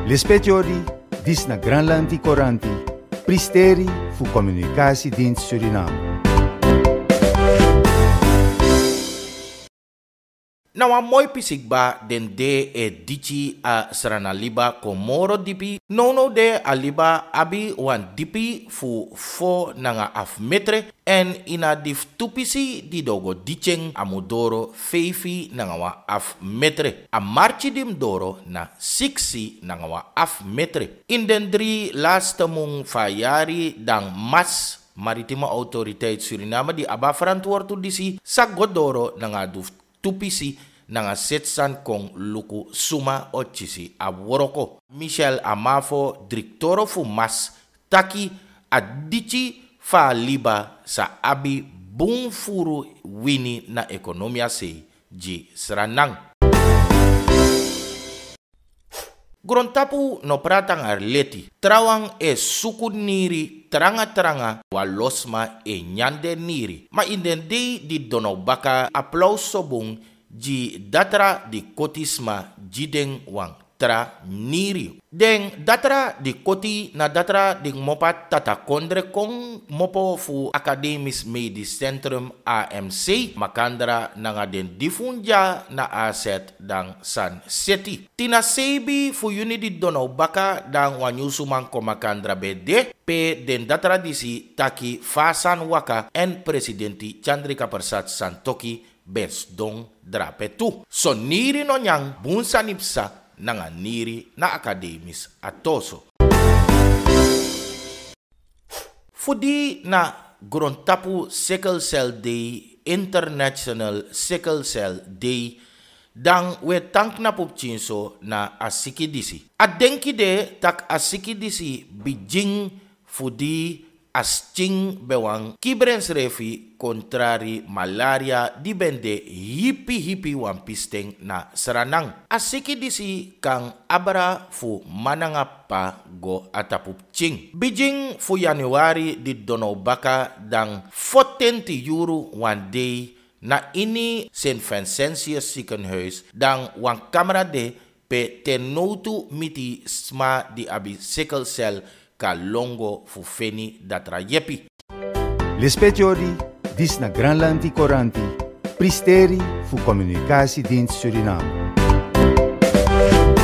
L'espetiori dis na Granlandi Coranti, pristeri fu Communicatiedienst Suriname. Nawa mooi pisik ba den de dichi a srana liba komoro dipi. No de a liba abi wan dipi fu fo nanga af metre. En ina dif tupisi di dogo dicheng amudoro feifi nanga wa af metre. A marchi dim doro na 6 nanga wa af metre. In den 3 laatste mung fayari dang mas Maritime Autoriteit Suriname di aba verantwoord disi sa godoro nanga duf tupisi nanga setsan kong luku suma ochisi aworoko. Michel Amafo, directoro fu mas taki adichi fa liba sa abi bung furu wini na ekonomia se ji sranang. Grontapu no pratang arleti, trawang e suku niri tranga walosma e nyande niri. Ma indende di donobaka applauso bung ji datra di kotisma jideng wang tra niri. Den datra di koti na datra di mopat tata kondre kong mopo fu Academis Medisch Centrum AMC makandra nanga den difunja na aset dang San Seti. Tina sebi fu unidi dono baka dang wanyusumang komakandra bede pe den datra disi taki fasan waka en presidenti Chandrika Persat Santokhi bes dong drapetu. So niri no nyang bunsa nipsa nanga niri na Academis atoso. Fudi na Grontapu Sickle Cell Day, International Sickle Cell Day, dang we tank na pupchinso na asikidisi. Adenki de tak asikidisi bijing fudi asting bewang kibrens refi kontrari malaria di bende hipi wampisteng na seranang. Asiki disi kang abara fu manangapa go atapupching. Bijing fu Januari di donobaka dang 40 euro one day na ini St. Vincentius Ziekenhuis dang wang kamera de pe tenotu miti sma di abi sickle cell ka longo fu feni datra yepi. L'espetiori dis na Granlandi Coranti, pristeri fu Communicatiedienst Suriname.